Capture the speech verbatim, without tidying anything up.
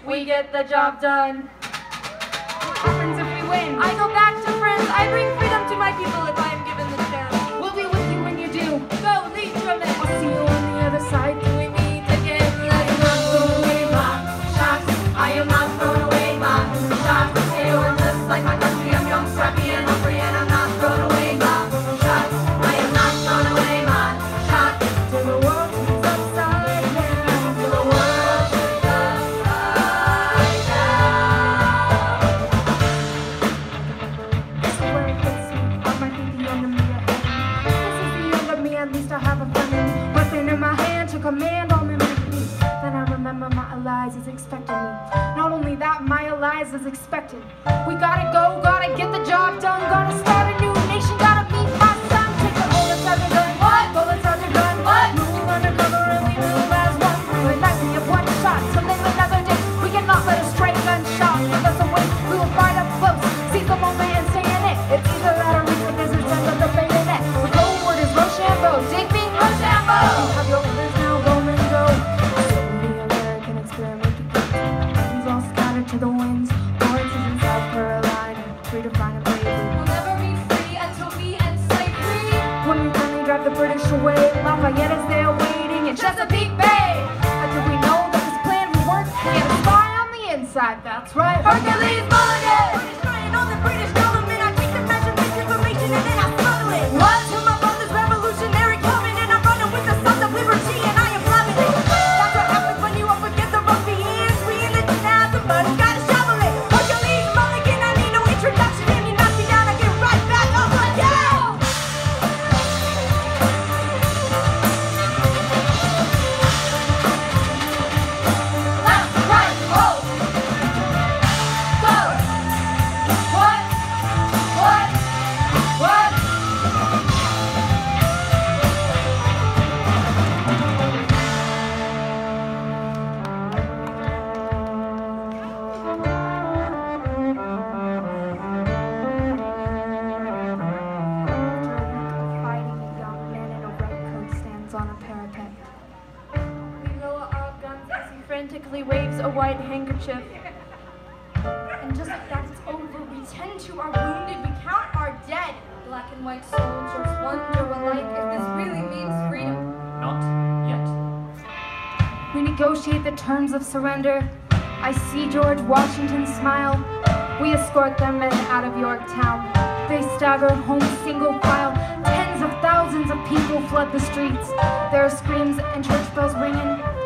we get the job done. What happens if we win? I go back to France. I bring freedom to my people if I am given the chance. We'll be with you when you do. Go, lead from it. I'll see you on the other side. Till we meet again. Let's not throw away my shots. I am not throwing away my shots. Hey, I'm just like my country. I'm young, scrappy, and I'm free, and I'm not throwing away my shots. I am not throwing away my shots. Till the world turns upside down. Till the world turns upside down. This is where it gets sweet. I might be the younger me ahead. This is the younger me, at least I have a friend. Weapon in my hand to command all men with me. Then I remember my allies is expecting me. Not only that, my allies is expected. We gotta go, gotta get the job done, gotta start a new nation, gotta meet my son. Take the bullets out the gun, what? Bullets out the gun, what? Move undercover and we move as one. We're likely of one shot to live another day. We cannot let a stray gunshot give us away. We will ride up close, seize the moment and stay in it. It's either that or reach the business end of the bayonet. The code word is Rochambeau, dig me, Rochambeau. You have your orders now, Roman, go. Slowly American experiment begins. Guns all scattered to the winds. Lawrence is in South Carolina, free to find a bravery. We'll never be free until we end slavery. When we finally drive the British away, Lafayette is there waiting in Chesapeake Bay. Until we know that this plan will work, we have a spy on the inside, that's right. Hercules Mulligan! British spying on the British government. I take the measure, misinformation, and then I smuggle it. What? To my brother's revolutionary coming, and I'm running with the sons of liberty, and I am loving it. That's what happens when you up against the rugby hands. We in the now, the mud, gotta shovel it. Hercules Mulligan, I need no introduction. If you knock me down, I get right back up again. Left, right, oh! Go! What? What? What? Fighting a young man in a red coat stands on a parapet. We lower our guns as he frantically waves a white handkerchief. And just like that, it's over. We tend to our wounded, we count our dead. Black and white soldiers wonder alike if this really means freedom. Not yet. We negotiate the terms of surrender. I see George Washington smile. We escort their men out of Yorktown. They stagger home single file. Tens of thousands of people flood the streets. There are screams and church bells ringing.